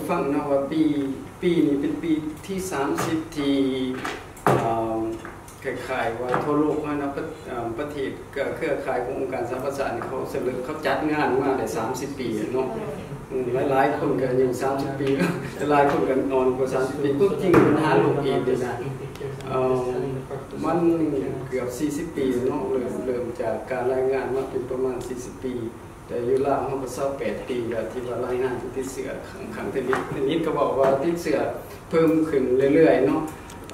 ฟังนะว่าปีนี้เป็นปีที่30ที่คล้ายๆว่าทั่วโลกนะประเทศเครือข่ายขององค์การสหประชาชาติเขาเสนอเขาจัดงานมาได้30 ปีเนาะหลายคนกันอยู่30 ปีหลายคนกันนอนกว่า30 ปีก็จริงปัญหาโลกเองเลยนะมันเกือบ40 ปีเนาะเริ่มจากการรายงานมาเป็นประมาณ40 ปีแต่อยู่ลาวเขาก็28 ปีแล้วที่ว่ารายงานติดเชื้อขังทีนี้ก็บอกว่าติดเชื้อเพิ่มขึ้นเรื่อยๆเนาะ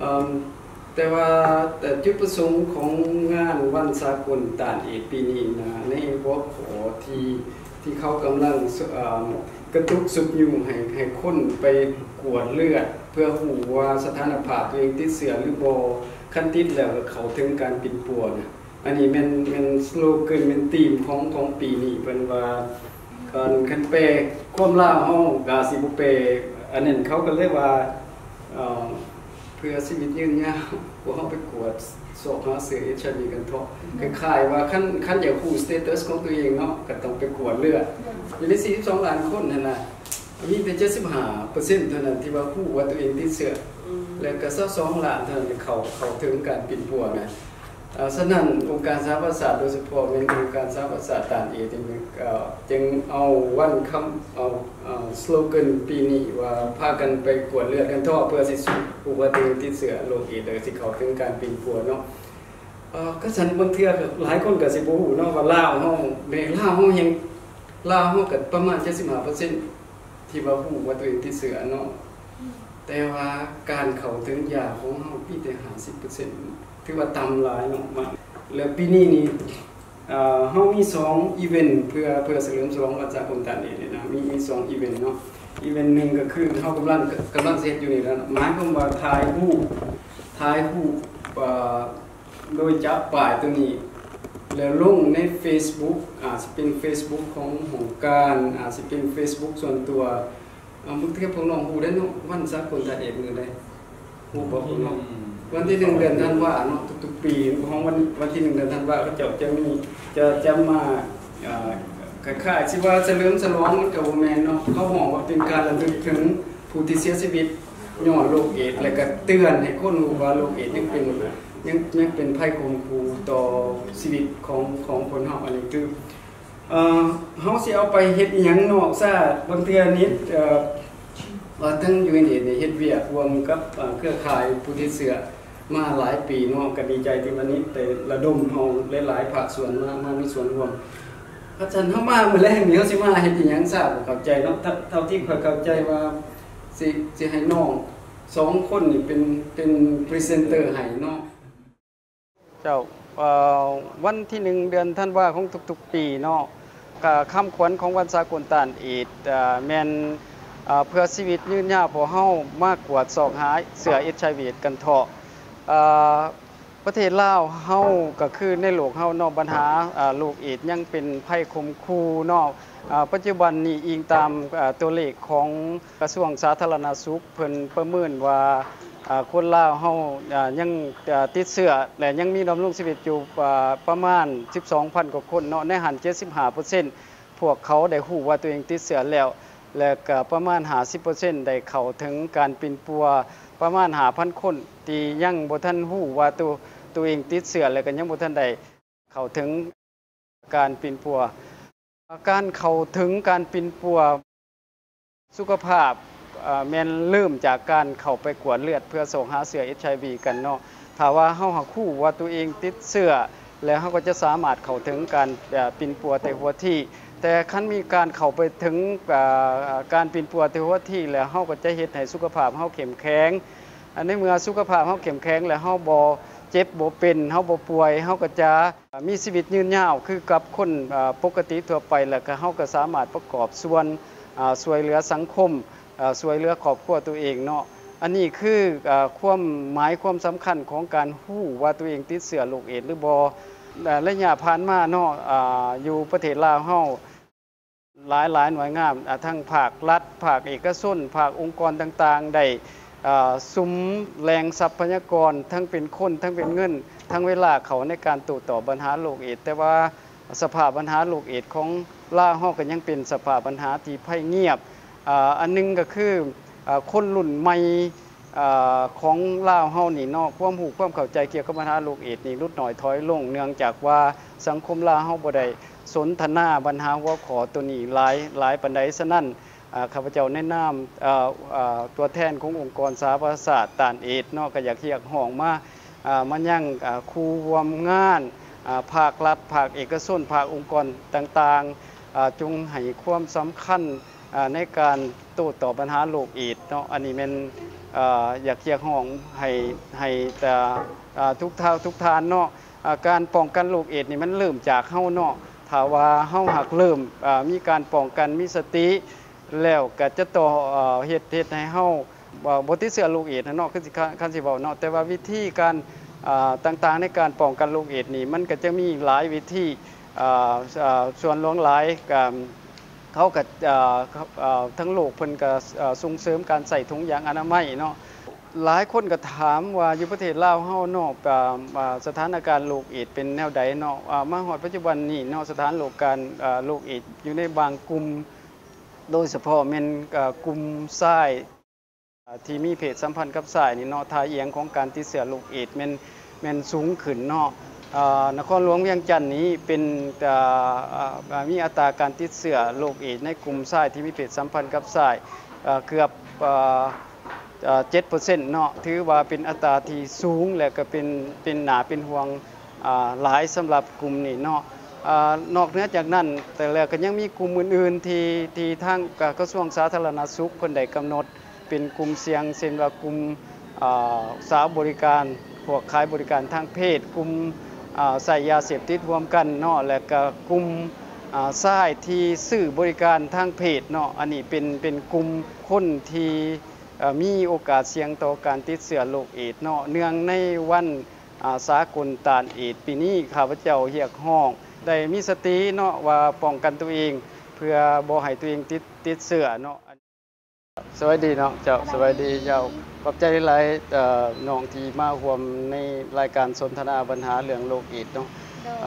แต่จุดประสงค์ของงานวันสากลต้านเอดส์ปีนี้นะในหัวข้อที่เขากำลังกระตุกสุบยุงให้คนไปกวดเลือดเพื่อหูว่าสถานภาพตัวเองติดเชื้อหรือบ่คันติดแล้วเขาถึงการปิดปัวนะอันนี้มันสโลแกนเป็นธีมของปีนี้เป็นว่าคันเปความลาวเฮากาสิบ่เปอันนั้นเขาก็เรียกว่าเพื่อชีวิตยืนยาวว่าเฮาไปกวดโรคหาเชื้อ HIV กันเถาะคล้ายๆว่าคันอยากฮู้สเตตัสของตัวเองเนาะก็ต้องไปกวดเลือดอยู่ใน42 ล้านคนนั่นน่ะมีแต่ 75% เท่านั้นที่ว่าฮู้ว่าตัวเองติดเชื้อแล้วก็22 ล้านเท่านั้นเขาถึงการปิดปัวนะฉะนั้นองค์การสหประชาชาติโดยเฉพาะเป็นองค์การสหประชาชาติต้านเอดส์จึงเอาวันคำเอาสโลแกนปีนี้ว่าพากันไปกวดเลือดกันทั่วเพื่อสิสู้ผู้ว่าตัวเองติดเชื้อโรคเอดส์โดยที่เขาถึงการปิดปัวเนาะก็ฉันบางเทื่อหลายคนก็สิบ่ฮู้เนาะว่าลาวเฮาในลาวเฮายังลาวเฮาก็ประมาณ 75% ที่ว่าฮู้ว่าตัวเองติดเชื้อเนาะแต่ว่าการเข้าถึงยาของเฮามีแต่ 50%ถือว่าต่ำหลายเนาะมากแล้วปีนี้นี่เฮามี2อีเวนต์เพื่อเฉลิมฉลองวันสากลต้านเอดส์นี่นะมี2อีเวนต์เนาะอีเวนต์นึงก็คือเฮากำลังเฮ็ดอยู่นี่แล้วหมายความว่าถ่ายรูปโดยจับป้ายตัวนี้แล้วลงใน Facebook อาจสิเป็น Facebook ของหงการอาจสิเป็น Facebook ส่วนตัวบางทีพวกน้องฮู้ได้เนาะวันสากลต้านเอดส์มื้อใดฮู้บ่พวกน้องวันที่1 เดือนธันวาเนาะทุกๆปีของวันที่1 เดือนธันวาเขาจะมาคล้ายๆสิว่าเฉลิมฉลองมันก็บ่แม่นเนาะเขาฮ้องว่าเป็นการระลึกถึงผู้ที่เสียชีวิตย้อนโรคเอดส์แล้วก็เตือนให้คนรู้ว่าโรคเอดส์ยังเป็นภัยข่มขู่ต่อชีวิตของคนเฮาอันนี้คือเฮาสิเอาไปเฮ็ดอีหยังนอกซะบางเทื่อนิดทั้ง UNAIDS นี่เฮ็ดเวียกร่วมกับเครือข่ายผู้ติดเชื้อมาหลายปีเนาะก็ดีใจที่วันนี้ได้ระดมเฮาหลายๆภาคส่วนมามีส่วนร่วมเพราะฉะนั้นเฮามามื้อแรกนี่เฮาสิมาเฮ็ดอีหยังทราบบ่เข้าใจเนาะเท่าที่ข้อยเข้าใจว่าสิให้น้อง2 คนนี่เป็นพรีเซนเตอร์ให้เนาะเจ้าวันที่1 เดือนธันวาคมของทุกๆปีเนาะก็คำขวัญของวันสากลต้านเอดส์แม่นเพื่อชีวิตยืนยาวพอเฮามากกว่าสอกหาเสือ HIV กันเถาะประเทศลาวเฮาก็คือในโลกเฮาเนาะปัญหาโรคเอดส์ยังเป็นภัยข่มขู่เนาะปัจจุบันนี้อิงตามตัวเลขของกระทรวงสาธารณสุขเพิ่นประเมินว่าคนลาวเฮายังติดเชื้อและยังมีดำรงชีวิตอยู่ประมาณ 12,000 กว่าคนเนาะในหัน 75% พวกเขาได้ฮู้ว่าตัวเองติดเชื้อและก็ประมาณ 50% ได้เข้าถึงการปิ่นปัวประมาณ 5,000 คนที่ยังบ่ทันฮู้ว่าตัวเองติดเชื้อและก็ยังบ่ทันได้เข้าถึงการปิ่นปัวการเข้าถึงการปิ่นปัวสุขภาพแม่นเริ่มจากการเข้าไปกวดเลือดเพื่อส่งหาเชื้อ HIV กันเนาะถ้าว่าเฮาฮู้ว่าตัวเองติดเชื้อแล้วเฮาก็จะสามารถเข้าถึงการปิ่นปัวแต่หัวที่แต่คันมีการเข้าไปถึงการปิ่นปัวแต่หัวที่แล้วเฮาก็จะเฮ็ดให้สุขภาพเฮาเข้มแข็งในเมื่อสุขภาพเฮาเข้มแข็งแล้วเฮาบ่เจ็บบ่เป็นเฮาบ่ป่วยเฮาก็จะมีชีวิตยืนยาวคือกับคนปกติทั่วไปแล้วก็เฮาก็สามารถประกอบส่วนช่วยเหลือสังคมช่วยเหลือครอบครัวตัวเองเนาะอันนี้คือความหมายความสำคัญของการฮู้ว่าตัวเองติดเชื้อโรคเอดส์หรือบ่ระยะผ่านมาเนาะอยู่ประเทศลาวเฮาหลายหน่วยงานทั้งภาครัฐภาคเอกชนภาคองค์กรต่างๆได้สุมแรงทรัพยากรทั้งเป็นคนทั้งเป็นเงินทั้งเวลาเขาในการโต้ตอบปัญหาโรคเอดส์แต่ว่าสภาพปัญหาโรคเอดส์ของลาวเฮาก็ยังเป็นสภาพปัญหาที่ภัยเงียบอันนึงก็คือคนรุ่นใหม่ของลาวเฮานี่เนาะความรู้ความเข้าใจเกี่ยวกับปัญหาโรคเอดส์นี่ลดน้อยถอยลงเนื่องจากว่าสังคมลาวเฮาบ่ได้สนทนาปัญหาหัวข้อตัวนี้หลายปานใดฉะนั้นข้าพเจ้าแนะนำตัวแทนขององค์กรสาธารณสุขต้านเอดส์เนาะก็อยากเรียกร้องมามันยังครูร่วมงานภาครัฐภาคเอกชนภาคองค์กรต่างๆจงให้ความสำคัญในการโต้ตอบปัญหาโรคเอดส์เนาะอันนี้เป็นอยากเรียกร้องให้แต่ทุกทานเนาะการป้องกันโรคเอดส์นี่มันเริ่มจากเฮาเนาะถ้าว่าเฮาหักเริ่มมีการป้องกันมีสติแล้วก็จะต่อเฮ็ดให้เฮาบ่ติดเชื้อโรคเอดส์เนาะคือสิคันสิเว้าเนาะแต่ว่าวิธีการต่างๆในการป้องกันโรคเอดส์นี่มันก็จะมีหลายวิธีส่วนหลวงหลายเขาก็ทั้งโลกเพิ่นก็ส่งเสริมการใส่ถุงยางอนามัยเนาะหลายคนก็ถามว่าอยู่ประเทศลาวเฮาเนาะสถานการณ์โรคเอดส์เป็นแนวใดเนาะมาฮอดปัจจุบันนี้เนาะสถานโรคโรคเอดส์อยู่ในบางกลุ่มโดยเฉพาะแม่นกลุ่มชายที่มีเพศสัมพันธ์กับชายนี่เนาะท่าเอียงของการติดเชื้อโรคเอดส์แม่นสูงขึ้นเนาะนครหลวงเวียงจันทน์นี้เป็นมีอัตราการติดเชื้อโรคเอดส์ในกลุ่มชายที่มีเพศสัมพันธ์กับชายเกือบ7% เนาะถือว่าเป็นอัตราที่สูงและก็เป็นหนาเป็นห่วงหลายสำหรับกลุ่มนี้เนาะนอกเหนือจากนั้นแต่แล้วก็ยังมีกลุ่มอื่นๆที่ทางกระทรวงสาธารณสุขเพิ่นได้กำหนดเป็นกลุ่มเสี่ยงเช่นว่ากลุ่มสาวบริการพวกขายบริการทางเพศกลุ่มใส่ยาเสพติดรวมกันเนาะและก็กลุ่มชายที่ซื้อบริการทางเพศเนาะอันนี้เป็นกลุ่มคนที่มีโอกาสเสี่ยงต่อการติดเชื้อโรคเอดส์เนาะเนื่องในวันสากลต้านเอดส์ปีนี้ข้าพเจ้าเรียกร้องได้มีสติเนาะว่าป้องกันตัวเองเพื่อบ่ให้ตัวเองติดเชื้อเนาะสวัสดีเนาะเจ้าสวัสดีเจ้าขอบใจหลายน้องที่มาร่วมในรายการสนทนาปัญหาเรื่องโรคเอดส์เนาะ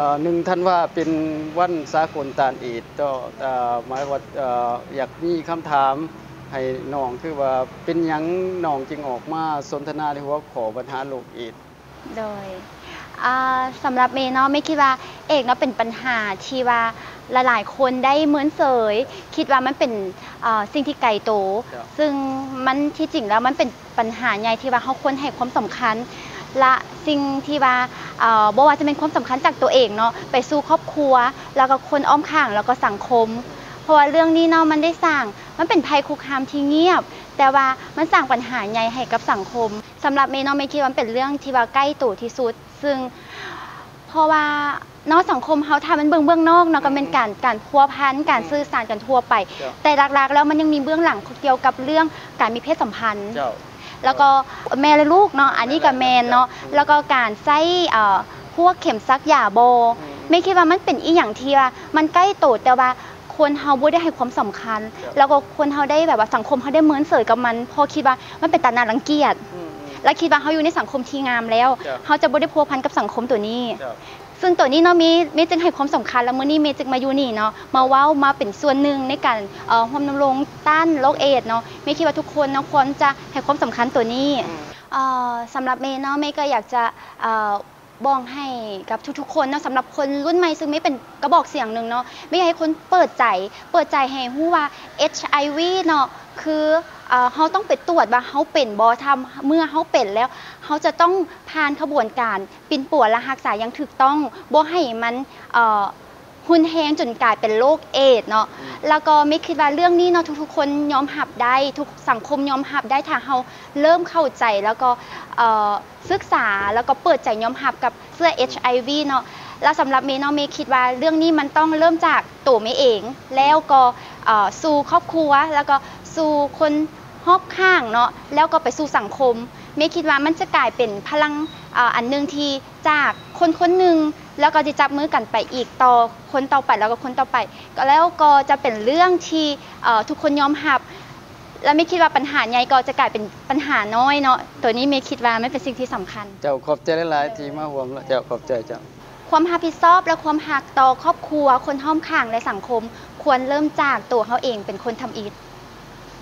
1ธันวาเป็นวันสากลต้านเอดส์ก็หมายว่าอยากมีคำถามให้น้องคือว่าเป็นหยังน้องจึงออกมาสนทนาในหัวข้อปัญหาโรคเอดส์โดยสำหรับเมย์เนาะไม่คิดว่าเอกเนาะเป็นปัญหาที่ว่าหลายๆคนได้เหมือนเสยคิดว่ามันเป็นสิ่งที่ไกลโตซึ่งมันที่จริงแล้วมันเป็นปัญหาใหญ่ที่ว่าเขาควรให้ความสำคัญและสิ่งที่ว่าบ่ว่าจะเป็นความสำคัญจากตัวเองเนาะไปสู่ครอบครัวแล้วก็คนอ้อมข้างแล้วก็สังคมเพราะว่าเรื่องนี้เนาะมันได้สร้างมันเป็นภัยคุกคามที่เงียบแต่ว่ามันสร้างปัญหาใหญ่ให้กับสังคมสำหรับเมย์เนาะไม่คิดว่าเป็นเรื่องที่ว่าใกล้ตัวที่สุดซึ่งเพราะว่านอกสังคมเขาทำมันเบื้องนอกเนาะก็เป็นการพัวพันการสื่อสารกันทั่วไปแต่หลักๆแล้วมันยังมีเบื้องหลังเกี่ยวกับเรื่องการมีเพศสัมพันธ์แล้วก็แม่และลูกเนาะอันนี้กับแมนเนาะแล้วก็การใช้พวกเข็มซักยาโบไม่คิดว่ามันเป็นอีหยังที่ว่ามันใกล้ตัวแต่ว่าคนเฮาบ่ได้ให้ความสำคัญแล้วก็คนเฮาได้แบบว่าสังคมเฮาได้เหมือนเสยกับมันพอคิดว่ามันเป็นตาน่ารังเกียจและคิดว่าเฮาอยู่ในสังคมที่งามแล้วเฮาจะบ่ได้พัวพันกับสังคมตัวนี้ซึ่งตัวนี้เนาะมีจึงให้ความสำคัญแล้วมื้อนี้เมจึงมาอยู่นี่เนาะมาเว้ามาเป็นส่วนหนึ่งในการร่วมดำรงต้านโรคเอดส์เนาะเมคิดว่าทุกคนเนาะควรจะให้ความสำคัญตัวนี้สำหรับเมเนาะเมก็อยากจะบอกให้กับทุกๆคนเนาะสำหรับคนรุ่นใหม่ซึ่งไม่เป็นกระบอกเสียงหนึ่งเนาะไม่อยากให้คนเปิดใจให้รู้ว่า HIV เนาะคือเขาต้องไปตรวจว่าเขาเป็นบ่ทำเมื่อเขาเป็นแล้วเขาจะต้องผ่านขบวนการปิ่นป่วนและรักษาอย่างถูกต้องบ่ให้มันหุ่นแห้งจนกลายเป็นโรคเอดส์เนาะแล้วก็ไม่คิดว่าเรื่องนี้เนาะทุกๆคนยอมรับได้ทุกสังคมยอมรับได้ถ้าเขาเริ่มเข้าใจแล้วก็ศึกษาแล้วก็เปิดใจยอมรับกับเสื้อ HIV เนาะแล้วสำหรับเมย์เนาะเมย์คิดว่าเรื่องนี้มันต้องเริ่มจากตัวเมย์เองแล้วก็สู่ครอบครัวแล้วก็สู่คนรอบข้างเนาะแล้วก็ไปสู่สังคมเมย์คิดว่ามันจะกลายเป็นพลังอันนึงที่จากคนหนึ่งแล้วก็จะจับมือกันไปอีกต่อคนต่อไปแล้วก็คนต่อไปก็แล้วก็จะเป็นเรื่องที่ทุกคนยอมรับและไม่คิดว่าปัญหาใหญ่ก็จะกลายเป็นปัญหาน้อยเนาะตัวนี้เมย์คิดว่าไม่เป็นสิ่งที่สำคัญเจ้าขอบใจหลายๆที่มาร่วมเจ้าขอบใจเจ้าความรับผิดชอบและความหักต่อครอบครัวคนห้อมข้างและสังคมควรเริ่มจากตัวเขาเองเป็นคนทำอีก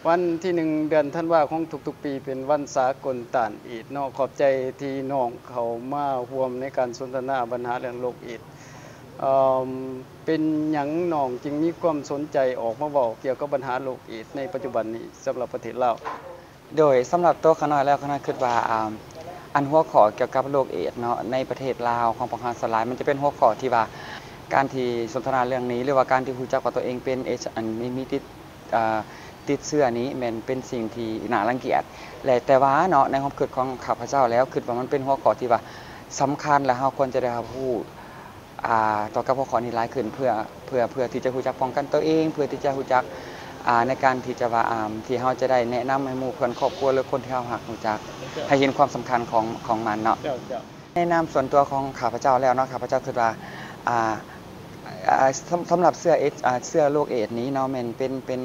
วันที่1เดือนธันวาคมของทุกๆปีเป็นวันสากลต้านเอดส์เนาะขอบใจที่น้องเขามาร่วมในการสนทนาปัญหาเรื่องโรคเอดส์เป็นหยังน้องจึงมีความสนใจออกมาเว้าเกี่ยวกับปัญหาโรคเอดส์ในปัจจุบันนี้สำหรับประเทศลาวโดยสำหรับตัวข้าน้อยแล้วข้าน้อยคิดว่าอันหัวข้อเกี่ยวกับโรคเอดส์เนาะในประเทศลาวของพวกเราสลายมันจะเป็นหัวข้อที่ว่าการที่สนทนาเรื่องนี้หรือว่าการที่รู้จักว่าตัวเองเป็นมีติดเชื้อนี้มันเป็นสิ่งที่น่ารังเกียจแต่ว่าเนาะในความคิดของข้าพเจ้าแล้วคิดว่ามันเป็นหัวข้อที่ว่าสำคัญและเราควรจะได้รับรู้ต่อกับหัวข้อนี้หลายขึ้นเพื่อที่จะรู้จักป้องกันตัวเองเพื่อที่จะรู้จักในการที่จะว่าที่เราจะได้แนะนำให้หมู่เพื่อนครอบครัวหรือคนที่เรารักรู้จักให้เห็นความสำคัญของมันเนาะในนามส่วนตัวของข้าพเจ้าแล้วเนาะข้าพเจ้าคิดว่าสำหรับเสื้อโรคเอดส์นี้เนาะมัน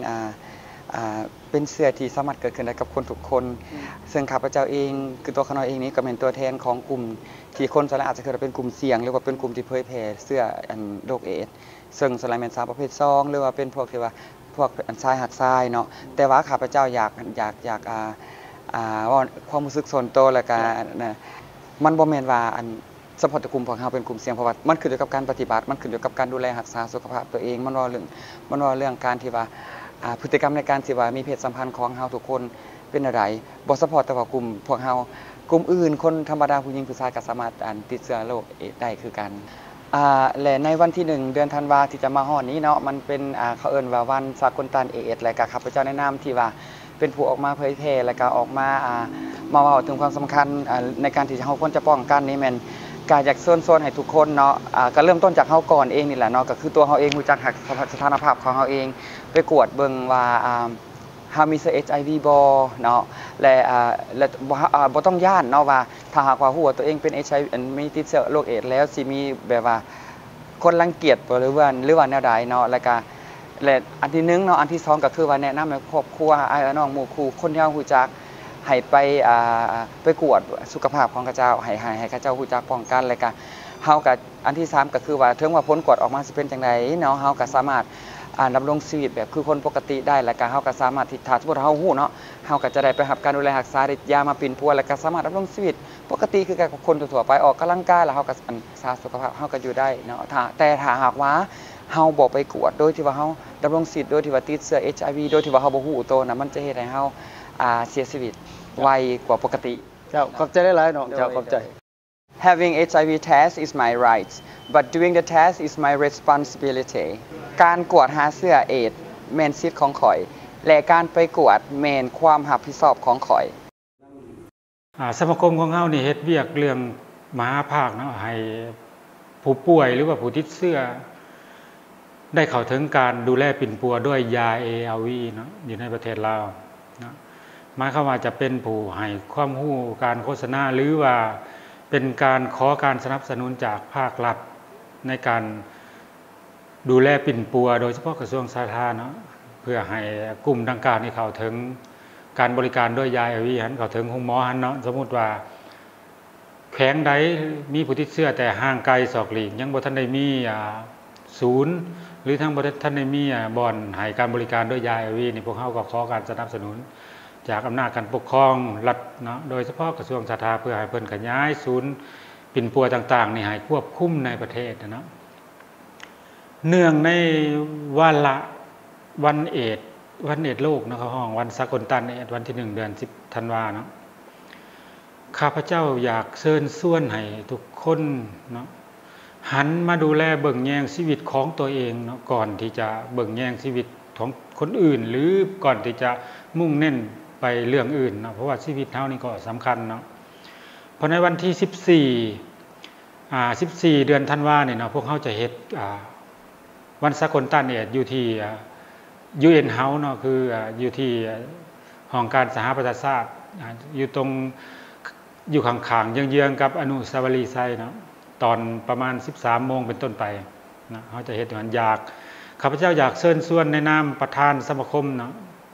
เป็นเสื้อที่สามารถเกิดขึ้นได้กับคนทุกคนซึ่งข้าพเจ้าเองคือตัวข้าน้อยเองนี้ก็เป็นตัวแทนของกลุ่มที่คนส่วนใหญ่อาจจะเคยเป็นกลุ่มเสี่ยงหรือว่าเป็นกลุ่มที่เผยแพร่เสื้อโรคเอดส์ซึ่งส่วนใหญ่เป็นสาวประเภท2หรือว่าเป็นพวกที่ว่าพวกชายหักชายเนาะแต่ว่าข้าพเจ้าอยากว่าความรู้สึกส่วนตัวแล้วก็มันบ่แม่นว่าเฉพาะกลุ่มพวกเราเป็นกลุ่มเสี่ยงเพราะว่ามันขึ้นอยู่กับการปฏิบัติมันขึ้นอยู่กับการดูแลรักษาสุขภาพตัวเองมันว่าเรื่องการที่ว่าพฤติกรรมในการที่ว่ามีเพศสัมพันธ์ของเฮาทุกคนเป็นอะไรบ่เฉพาะแต่ว่ากลุ่มพวกเฮากลุ่มอื่นคนธรรมดาผู้หญิงผู้ชายก็สามารถติดเชื้อโรคเอดส์ได้คือกันและในวันที่1เดือนธันวาที่จะมาฮอดนี้เนาะมันเป็นเขาเอิ้นว่าวันสากลต้านเอดส์และก็ข้าพเจ้าแนะนำที่ว่าเป็นผู้ออกมาเผยแพร่และก็ออกมาเว้าถึงความสำคัญในการที่เฮาควรจะป้องกันนี้แม่นก็อยากเชิญชวนให้ทุกคนเนาะก็เริ่มต้นจากเฮาก่อนเองนี่แหละเนาะก็คือตัวเฮาเองรู้จักสถานภาพของเฮาเองไปกวดเบิ่งว่าเฮามีเชื้อ HIV บ่เนาะและบ่ต้องย้านเนาะว่าถ้าหากว่าฮู้ว่าตัวเองเป็น HIV มีติดเชื้อโรคเอดส์แล้วสิมีแบบว่าคนรังเกียจบ่หรือว่าแนวใดเนาะแล้วก็และอันที่1เนาะอันที่2ก็คือว่าแนะนำให้ครอบครัวอ้ายน้องหมู่คู่คนที่เฮารู้จักให้ไปกวดสุขภาพของเขาเจ้าให้เขาเจ้ารู้จักป้องกันแล้วก็เฮาก็อันที่3ก็คือว่าถึงว่าผลกวดออกมาสิเป็นจังไดเนาะเฮาก็สามารถดำรงชีวิตแบบคือคนปกติได้แล้วก็เฮาก็สามารถที่ถ้าสมมุติเฮาฮู้เนาะเฮาก็จะได้ไปรับการดูแลรักษาได้ยามาปิ่นปัวแล้วก็สามารถดำรงชีวิตปกติคือกับคนทั่วไปออกกำลังกายแล้วเฮาก็รักษาสุขภาพเฮาก็อยู่ได้เนาะแต่ถ้าหากว่าเฮาบ่ไปกวดโดยที่ว่าเฮาดำรงชีวิตโดยที่ว่าติดเชื้อ HIV โดยที่ว่าเฮาบ่ฮู้ตัวน่ะมันจะเฮ็ดให้เฮาเสียชีวิตไวกว่าปกติเจ้าขอบใจหลายๆน้องเจ้าขอบใจ Having HIV test is my right but doing the test is my responsibility การกวดหาเชื้อเอดส์แม่นสิทธิ์ของข่อยและการไปกวดแม่นความรับผิดชอบของข่อยสมาคมของเฮานี่เฮ็ดเวียกเรื่องมหาภาคเนาะให้ผู้ป่วยหรือว่าผู้ติดเชื้อได้เข้าถึงการดูแลปิ่นปัวด้วยยา ARV เนาะอยู่ในประเทศลาวเนาะหมายความว่าจะเป็นผู้ให้ความรู้การโฆษณาหรือว่าเป็นการขอการสนับสนุนจากภาครัฐในการดูแลปิ่นปัวโดยเฉพาะกระทรวงสาธารณสุขเพื่อให้กลุ่มดังกล่าวนี้เข้าถึงการบริการด้วยยา ARV หันเข้าถึงหมอหันเนาะสมมุติว่าแขวงใดมีผู้ติดเชื้อแต่ห่างไกลศอกหลีกยังบ่ทันได้มีศูนย์หรือทั้งบ่ทันได้มีบ่อนให้การบริการด้วยยา ARV นี่พวกเฮาก็ขอการสนับสนุนจากอำนาจการปกครองรัฐเนาะโดยเฉพาะกระทรวงสาธารณสุขเพื่อให้เพิ่นขยายศูนย์ปิ่นปัวต่างๆนี่ให้ควบคุมในประเทศเนาะเนื่องในวันเอดส์โลกเนาะเขาห้องวันสากลต้านเอดส์วันที่1เดือน10ธันวาคมเนาะข้าพเจ้าอยากเชิญชวนให้ทุกคนเนาะหันมาดูแลเบิ่งแยงชีวิตของตัวเองเนาะก่อนที่จะเบิ่งแยงชีวิตของคนอื่นหรือก่อนที่จะมุ่งเน้นไปเรื่องอื่นเนาะเพราะว่าชีวิตเฮานี่ก็สำคัญเนาะเพราะในวันที่14เดือนธันวาคมนี่เนาะพวกเฮาจะเฮ็ดวันสากลต้านเอดส์อยู่ที่UN House เนาะคืออยู่ที่ห้องการสหประชาชาติอยู่ข้างๆเยื้องๆกับอนุสาวรีย์ไซเนาะตอนประมาณ 13 โมงเป็นต้นไปนะเฮาจะเฮ็ดอย่างนั้นข้าพเจ้าอยากเชิญชวนในนามประธานสมาคมเนาะ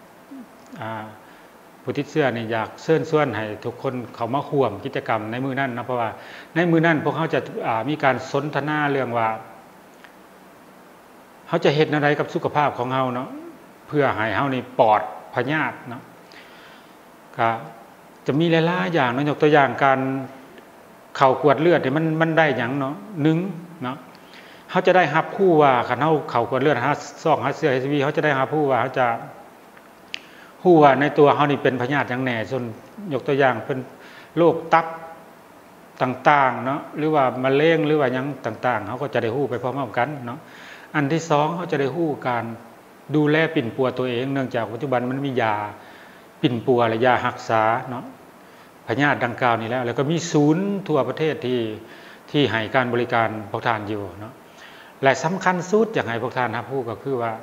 ผู้ติดเชื้อนี่อยากเชิญชวนให้ทุกคนเข้ามาร่วมกิจกรรมในมื้อนั้นนะเพราะว่าในมื้อนั้นพวกเฮาจะมีการสนทนาเรื่องว่าเฮาจะเฮ็ดอะไรกับสุขภาพของเฮาเนาะเพื่อให้เฮานี่ปลอดภพยาธิเนาะก็จะมีหลายๆอย่างเนาะยกตัวอย่างการเข่ากวดเลือดเนี่ยมันได้อย่างเนาะ1เนาะเขาจะได้รับผู้ว่าคันเข่ากวดเลือดหาเสื้อ HIV เขาจะได้รับผู้ว่าเขาจะผู้ว่าในตัวเขานี่เป็นพยาธิอย่างแน่ส่วนยกตัวอย่างเป็นโรคตับต่างๆเนาะหรือว่ามะเร็งหรือว่ายังต่างๆเขาก็จะได้ฮู้ไปพร้อมๆกันเนาะอันที่2เขาจะได้ฮู้การดูแลปิ่นปัวตัวเองเนื่องจากปัจจุบันมันมียาปิ่นปัวและยารักษาเนาะพยาธิดังกล่าวนี้แล้วก็มีศูนย์ทั่วประเทศที่ให้การบริการพวกท่านอยู่เนาะและสำคัญสุดอย่างไรพวกท่านรับรู้ก็คือว่า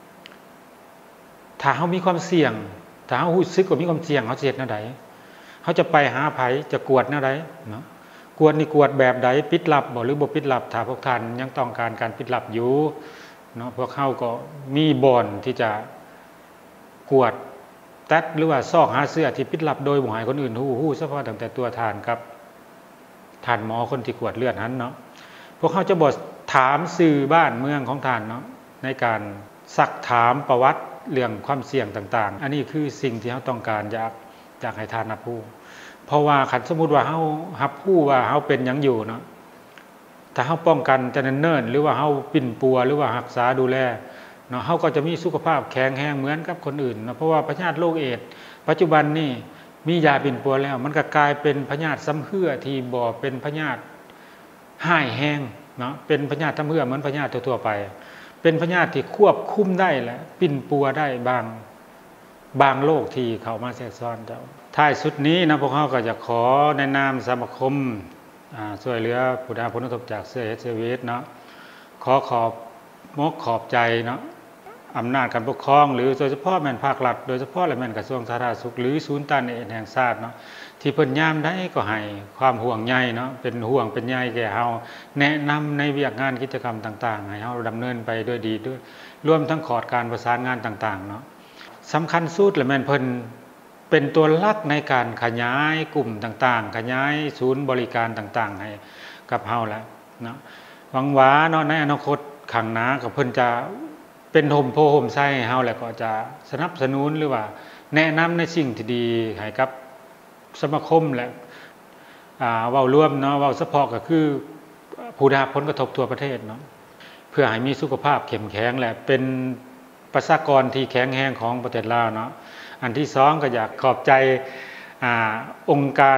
ถ้าเขามีความเสี่ยงถ้าเขารู้สึกว่ามีความเสี่ยงเขาเสียดแนวใดเขาจะไปหาไผจะกวดแนวใดเนาะกวดนี่กวดแบบใดปิดลับบ่หรือบ่ปิดลับถ้าพวกท่านยังต้องการการปิดลับอยู่เนาะพวกเขาก็มีบ่อนที่จะกวดแต๊ดหรือว่าซอกหาเสื้อที่ปิดลับโดยบ่ให้คนอื่นฮู้เฉพาะตั้งแต่ตัวท่านกับท่านหมอคนที่กวดเลือดนั้นเนาะพวกเขาจะบ่ถามสื่อบ้านเมืองของท่านเนาะในการซักถามประวัติเรื่องความเสี่ยงต่างๆอันนี้คือสิ่งที่เขาต้องการอยากให้ท่านรับรู้เพราะว่าคันสมมุติว่าเขารับรู้ว่าเขาเป็นหยังอยู่เนาะถ้าเขาป้องกันแต่เนิ่นๆหรือว่าเขาปิ่นปัวหรือว่ารักษาดูแลเนาะเขาก็จะมีสุขภาพแข็งแรงเหมือนกับคนอื่นเนาะเพราะว่าพยาธิโรคเอดส์ปัจจุบันนี่มียาปิ่นปัวแล้วมันก็กลายเป็นพยาธิซ้ำเหื่อที่บ่เป็นพยาธิห่ายแห้งเนาะเป็นพยาธิซ้ำเหื่อเหมือนพยาธิทั่วๆไปเป็นพยาธิที่ควบคุมได้แหละปิ่นปัวได้บางโรคที่เข้ามาแทรกซ้อนเจ้าท้ายสุดนี้นะพวกเขาก็จะขอในนามสมาคมช่วยเหลือผู้ได้รับผลกระทบจากเสื้อ HIV เนาะขอบใจเนาะอำนาจการปกครองหรือโดยเฉพาะแม่นภาครัฐโดยเฉพาะและแม่นกระทรวงสาธารณสุขหรือศูนย์ต้านเอดส์แห่งชาติเนาะที่เพิ่นยามได้ก็ให้ความห่วงใยเนาะเป็นห่วงเป็นใยแก่เฮาแนะนำในเวียกงานกิจกรรมต่างๆให้เฮาดำเนินไปด้วยดีด้วยรวมทั้งขอดการประสานงานต่างๆเนาะสำคัญสุดและแม่นเพิ่นเป็นตัวหลักในการขยายกลุ่มต่างๆขยายศูนย์บริการต่างๆให้กับเฮาแล้วเนาะหวังว่าเนาะในอนาคตข้างหน้าก็เพิ่นจะเป็นห่มโพห่มไส้ให้เฮาแล้วก็จะสนับสนุนหรือว่าแนะนำในสิ่งที่ดีให้กับสมาคมและเว้ารวมเนาะเว้าเฉพาะก็คือผู้ได้รับผลกระทบทั่วประเทศเนาะเพื่อให้มีสุขภาพเข้มแข็งและเป็นประชากรที่แข็งแรงของประเทศลาวเนาะอันที่2ก็อยากขอบใจองค์การ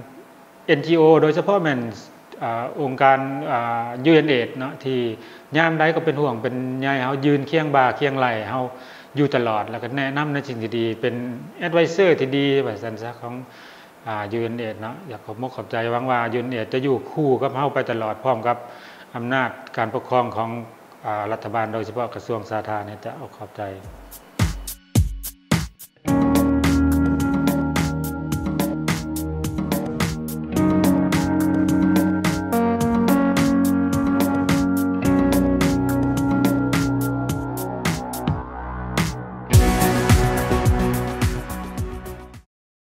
NGO โดยเฉพาะแม่นองค์การ UNAIDS เนาะที่ยามใดก็เป็นห่วงเป็นใยเฮายืนเคียงบ่าเคียงไหล่เฮาอยู่ตลอดแล้วก็แนะนำในสิ่งที่ดีเป็นแอดไวเซอร์ที่ดีว่าซั่นซะของUNAIDS เนาะอยากขอบใจหวังว่า UNAIDS จะอยู่คู่กับเฮาไปตลอดพร้อมกับอำนาจการปกครองของรัฐบาลโดยเฉพาะกระทรวงสาธารณสุขจะขอบใจ